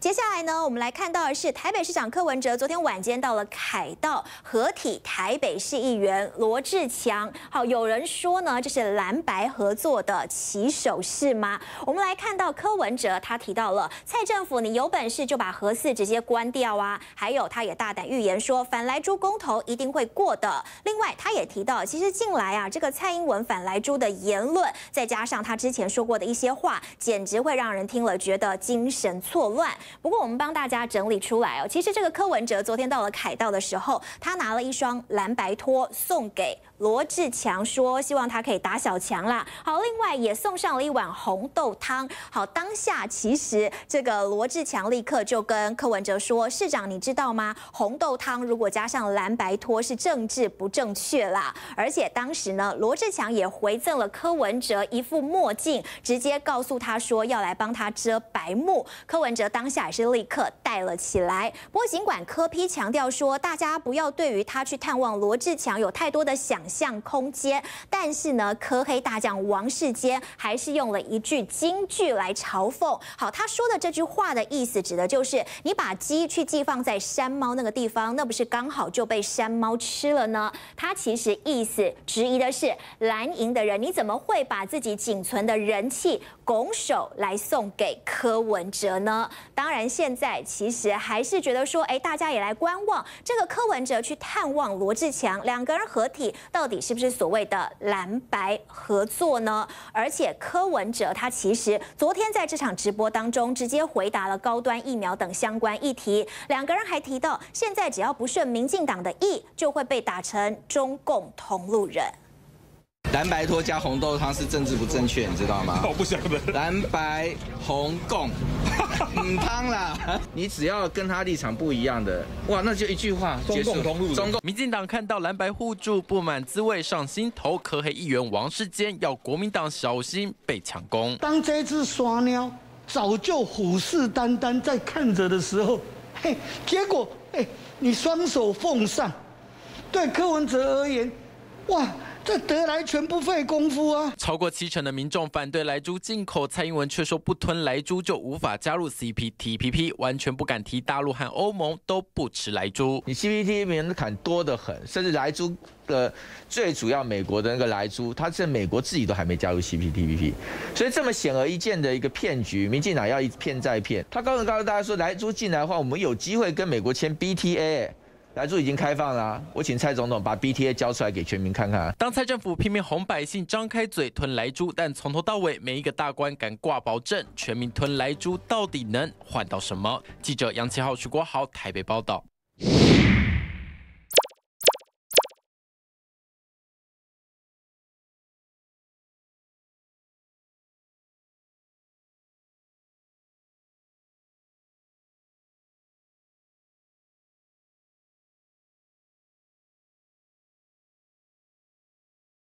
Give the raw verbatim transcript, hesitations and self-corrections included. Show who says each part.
Speaker 1: 接下来呢，我们来看到的是台北市长柯文哲昨天晚间到了凯道合体台北市议员罗志强。好，有人说呢，这是蓝白合作的起手式吗？我们来看到柯文哲他提到了蔡政府，你有本事就把核四直接关掉啊！还有，他也大胆预言说反莱猪公投一定会过的。另外，他也提到，其实近来啊，这个蔡英文反莱猪的言论，再加上他之前说过的一些话，简直会让人听了觉得精神错乱。不过我们帮大家整理出来哦，其实这个柯文哲昨天到了凯道的时候，他拿了一双蓝白拖送给罗志强，说希望他可以打小强啦。好，另外也送上了一碗红豆汤。好，当下其实这个罗志强立刻就跟柯文哲说：“市长，你知道吗？红豆汤如果加上蓝白拖是政治不正确啦。”而且当时呢，罗志强也回赠了柯文哲一副墨镜，直接告诉他说要来帮他遮白目。柯文哲当下也是立刻戴了起来。不过尽管柯 P 强调说，大家不要对于他去探望罗志强有太多的想象空间，但是呢，柯黑大将王世坚还是用了一句金句来嘲讽。好，他说的这句话的意思，指的就是你把鸡去寄放在山猫那个地方，那不是刚好就被山猫吃了呢？他其实意思质疑的是蓝营的人，你怎么会把自己仅存的人气拱手来送给柯文哲呢？当然，现在其实还是觉得说，哎，大家也来观望这个柯文哲去探望罗志强，两个人合体到底是不是所谓的蓝白合作呢？而且柯文哲他其实昨天在这场直播当中直接回答了高端疫苗等相关议题，两个人还提到，现在只要不顺民进党的意，就会被打成中共同路人。
Speaker 2: 蓝白拖加红豆汤是政治不正确，你知道吗？
Speaker 3: 我不晓得。
Speaker 2: 蓝白红共，嗯汤啦，你只要跟他立场不一样的，哇，那就一句话结束。
Speaker 3: 中共同路人。
Speaker 2: 中共。
Speaker 4: 民进党看到蓝白互助，不满滋味上心头，柯黑议员王世坚要国民党小心被抢攻。
Speaker 5: 当这只耍鸟早就虎视眈眈在看着的时候，嘿，结果哎，你双手奉上，对柯文哲而言，哇！这得来全不费功夫啊！
Speaker 4: 超过七成的民众反对莱猪进口，蔡英文却说不吞莱猪就无法加入 C P T P P， 完全不敢提大陆和欧盟都不吃莱猪。
Speaker 2: 你 C P T P P 门槛多得很，甚至莱猪的最主要美国的那个莱猪，它是美国自己都还没加入 C P T P P， 所以这么显而易见的一个骗局，民进党要一骗再骗。他告诉告诉大家说，莱猪进来的话，我们有机会跟美国签 B T A。莱猪已经开放了、啊，我请蔡总统把 B T A 交出来给全民看看、啊。
Speaker 4: 当蔡政府拼命哄百姓张开嘴吞莱猪，但从头到尾没一个大官敢挂保证，全民吞莱猪到底能换到什么？记者杨奇浩、徐国豪台北报道。